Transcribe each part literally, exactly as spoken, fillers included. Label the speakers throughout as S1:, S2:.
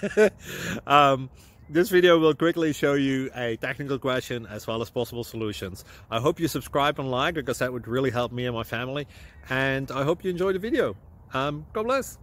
S1: um, this video will quickly show you a technical question as well as possible solutions. I hope you subscribe and like, because that would really help me and my family. And I hope you enjoy the video. Um, God bless.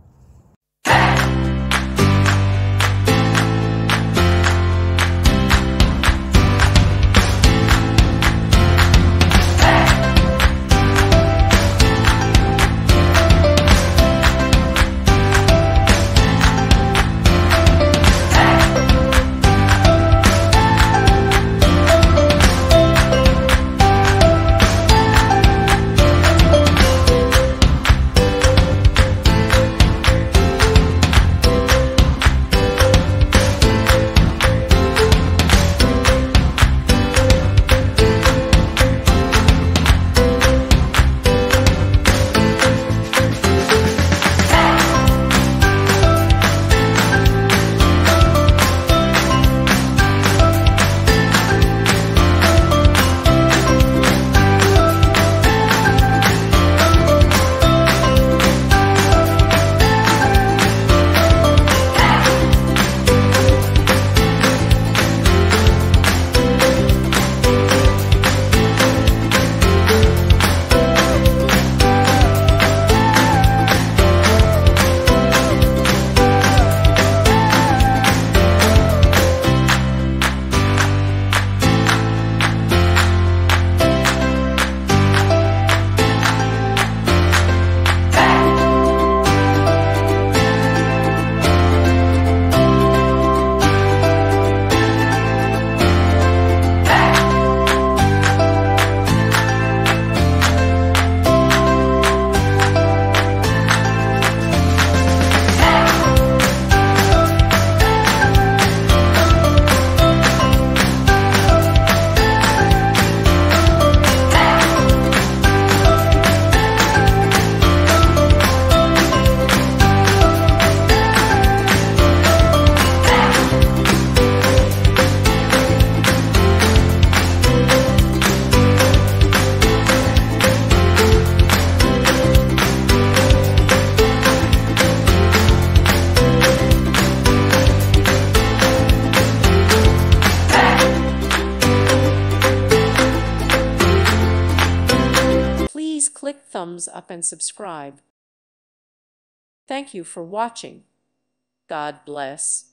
S2: Please click thumbs up and subscribe. Thank you for watching. God bless.